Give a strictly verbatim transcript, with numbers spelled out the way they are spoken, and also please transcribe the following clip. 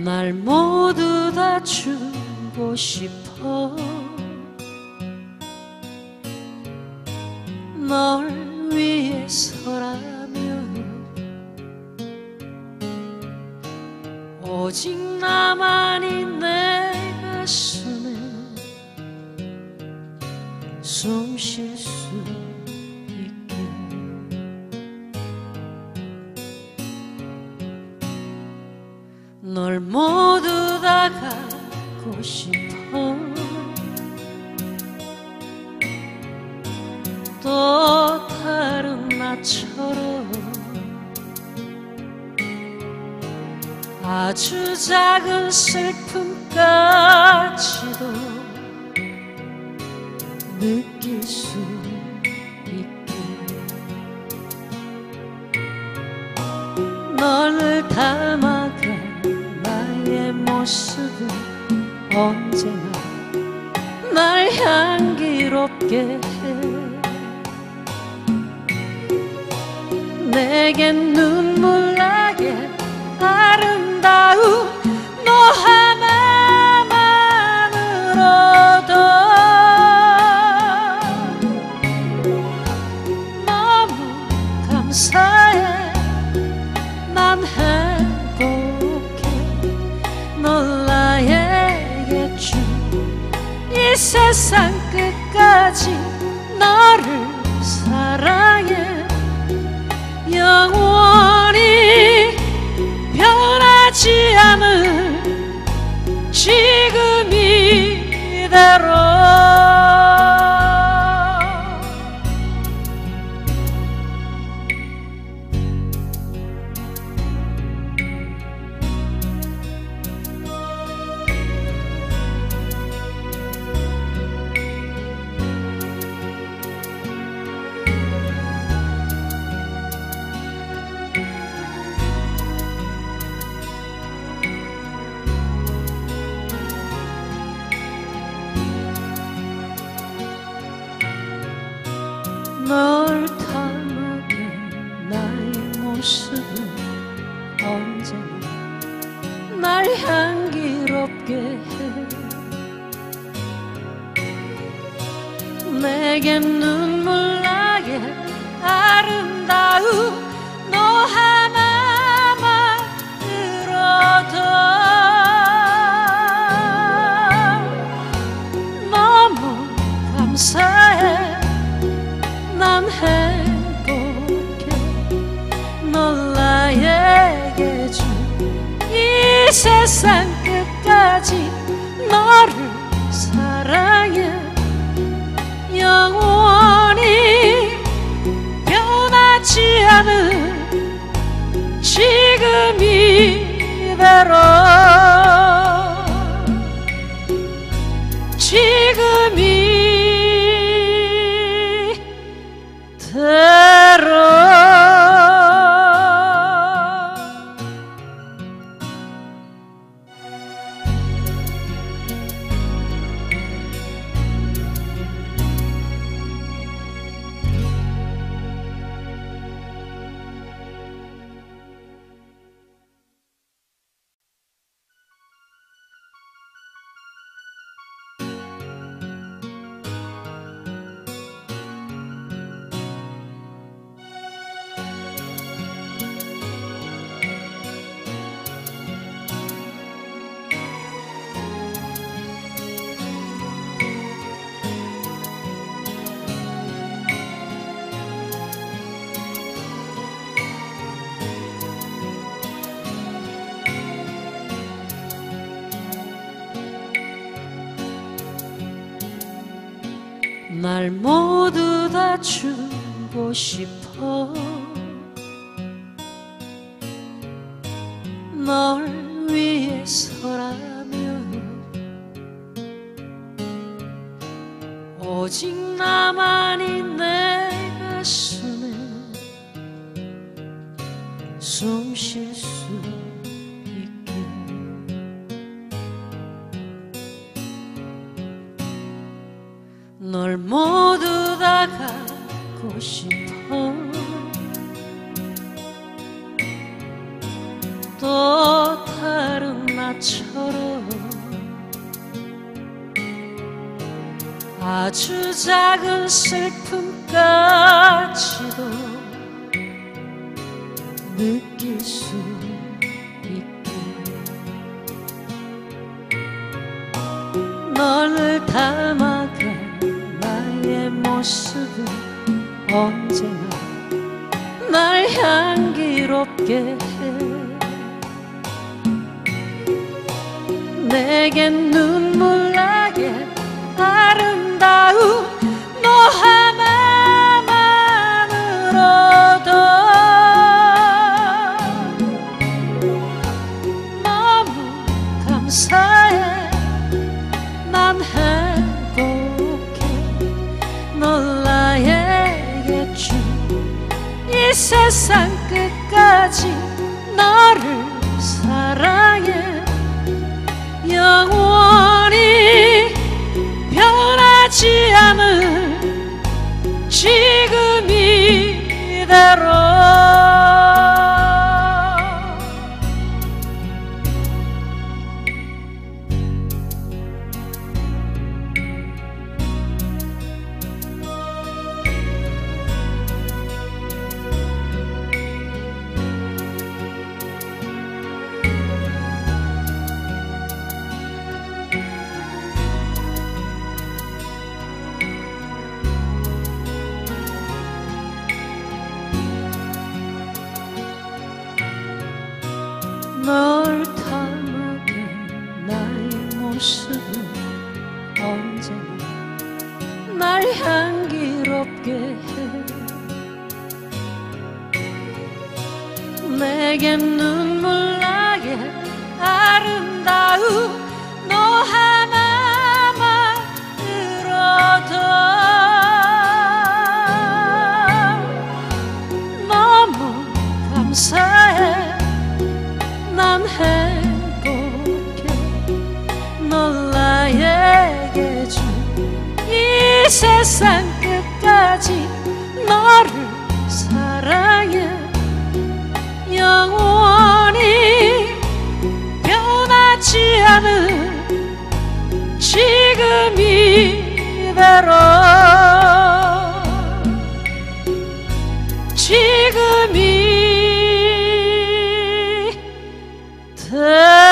날 모두 다 주고 싶어. 널 위해서라면 오직 나만이 내 가슴에 숨 쉴 수 있게. 널 모두 다 갖고 싶어. 또 다른 나처럼 아주 작은 슬픔까지도 느낄 수 있게. 너를 닮아간 나의 모습은 언제나 날 향기롭게 해. 내겐 눈물 나게 아름다운 너 하나만으로도 너무 감사해. 난 행복해. 널 나에게 준 이 세상 끝까지 너를 사랑해. 영원히 변하지 않을 지금 이대로. 널 닮아간 나의 모습은 언제나 날 향기롭게 해. 내겐 눈물 나게 아름다운 너 하나만으로도 너무 감사해. 난 행복해. 널 나에게 준 이 세상 끝까지 너를 사랑해. 영원히 변하지 않을 지금 이대로. 지금 이대로. 날 모두 다 주고 싶어. 널 위해서라면 오직 나만이 내 가슴에 숨 쉴 수 있게. 널 모두 다 갖고 싶어. 또 다른 나 나처럼 아주 작은 슬픔까지도 느낄 수 있게 너를 닮아간 나의 모습은 언제나 날 향기롭게 해 내겐 눈물 나게 아름다운 너 하나만으로도 너무 감사해 난 행복해 널 나에게 준 이 세상 끝까지 너를 사랑해 영원히 변하지 않을 지금 이대로 널 닮아간 나의 모습은 언제나 날 향기롭게 해 내겐 눈물 나게 아름다운 너 하나만으로도 너무 감사해 난 행복해 널 나에게 준 이 세상 끝까지 너를 사랑해 영원히 변하지 않은 지금 이대로 지금 이대로